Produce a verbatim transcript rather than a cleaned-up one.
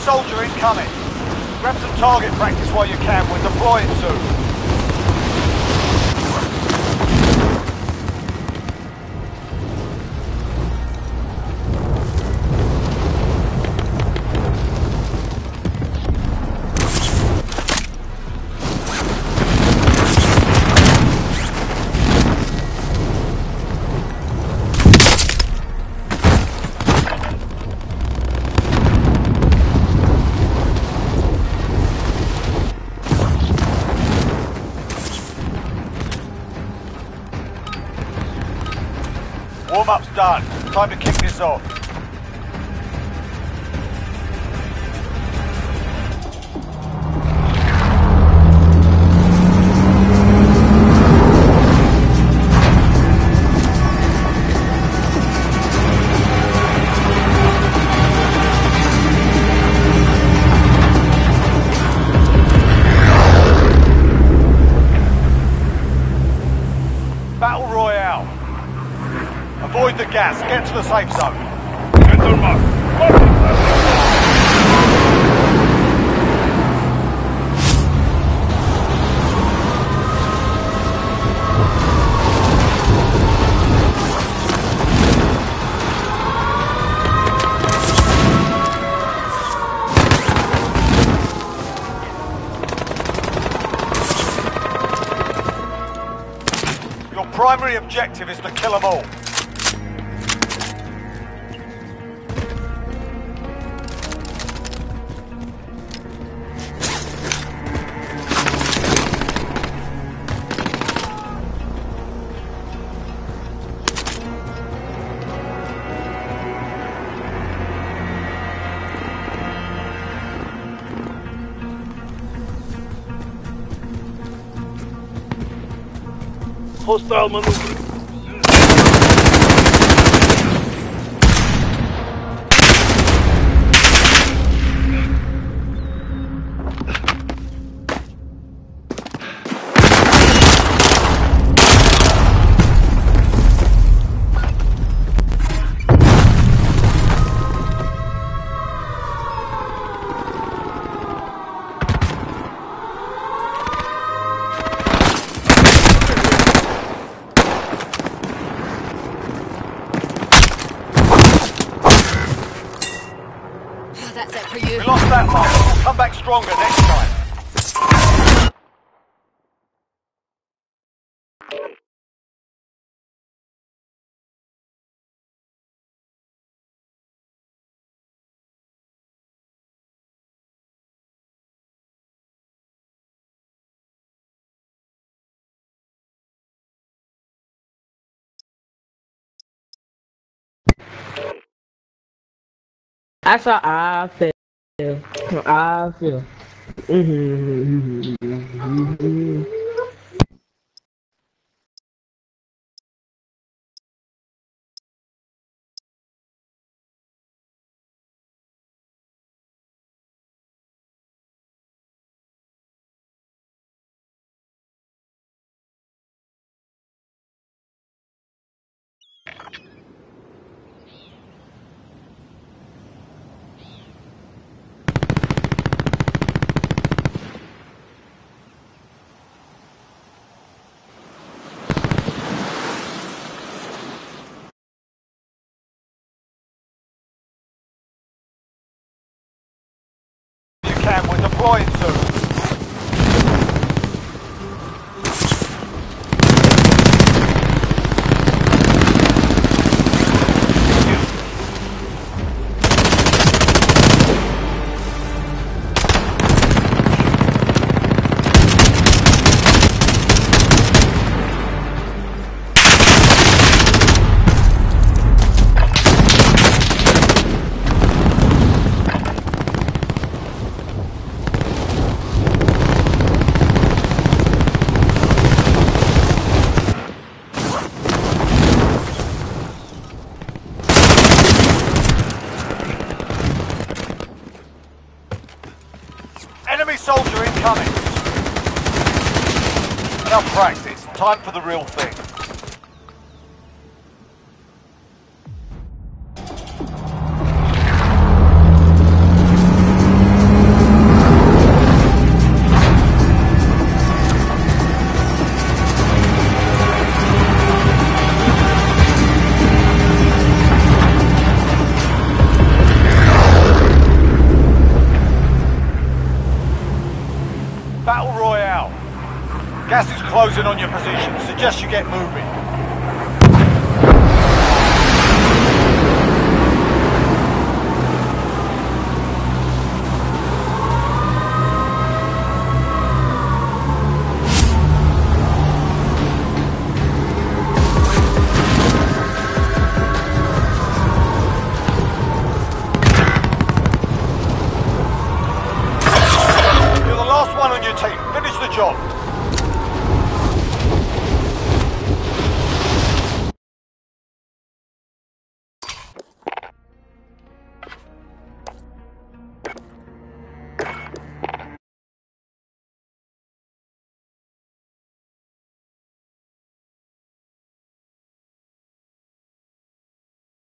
soldier incoming. Grab some target practice while you can. We're deploying soon. Warm-up's done. Time to kick this off. Battle Royale. Avoid the gas. Get to the safe zone. Gentlemen, your primary objective is to kill them all. Hostile maneuver. That's it for you. We lost that one. We'll come back stronger next time. That's how I feel. I feel. Mm-hmm. Mm-hmm. We're deploying soon. Enemy soldier incoming. Enough practice. Time for the real thing. Gas is closing on your position. Suggest you get moving.